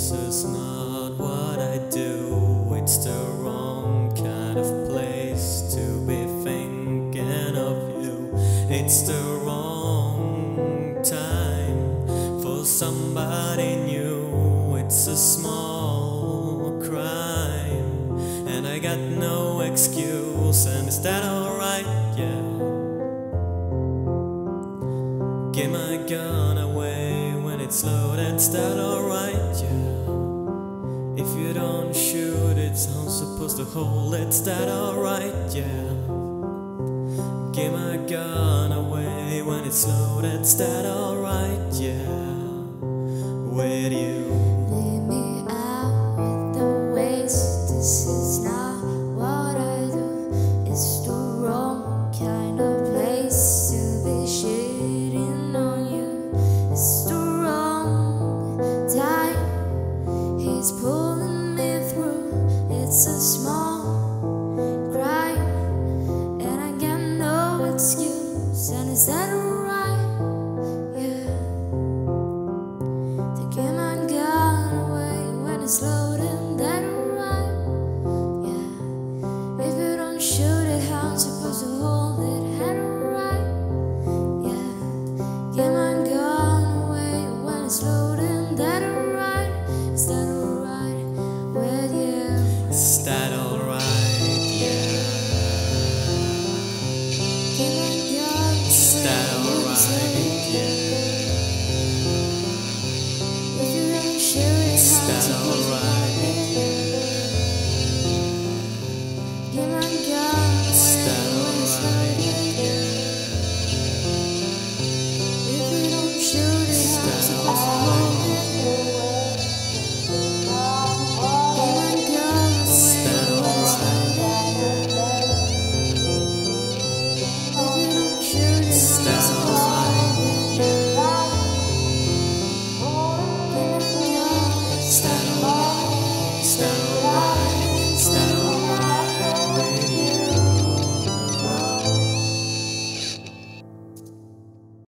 This is not what I do. It's the wrong kind of place to be thinking of you. It's the wrong time for somebody new. It's a small crime and I got no excuse. And is that alright? Yeah. Give my gun away when it's loaded. Is that alright? Yeah. If you don't shoot it, I'm supposed to hold it. Is that alright? Yeah. Give my gun away when it's loaded. Is that alright? Yeah. With you. Leave me out with the waste. This is not what I do. It's the wrong kind of place to be shitting on you. It's the wrong time. He's pulling me through. It's a small crime and I got no excuse. And is that alright? Yeah. To get my gun away when it's low.